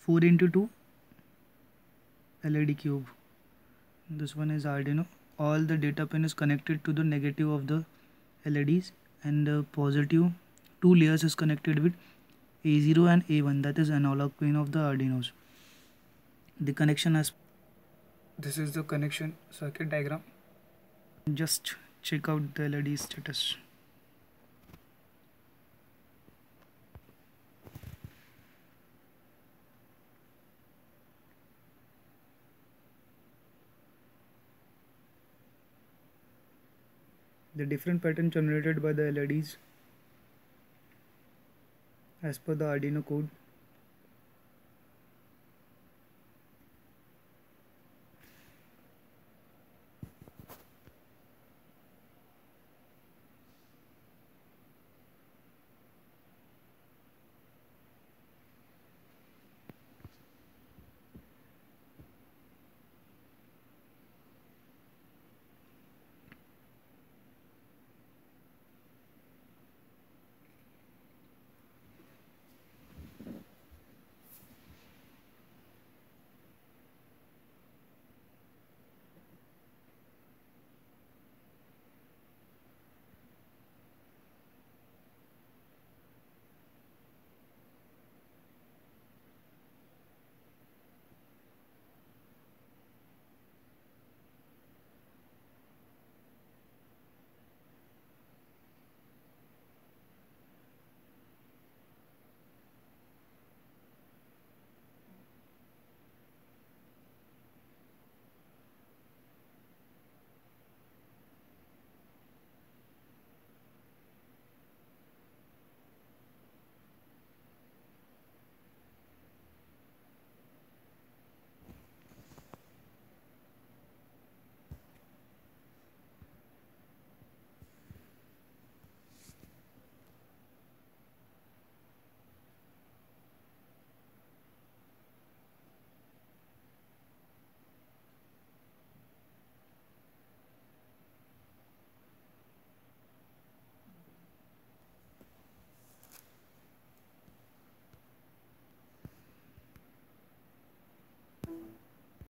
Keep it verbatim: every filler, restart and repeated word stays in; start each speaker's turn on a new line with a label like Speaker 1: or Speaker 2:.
Speaker 1: four into two L E D cube. This one is Arduino. All the data pin is connected to the negative of the L E Ds, and the positive two layers is connected with A zero and A one, that is analog pin of the Arduinos. The connection as this is the connection circuit diagram. Just check out the L E D status. The different pattern generated by the L E Ds as per the Arduino code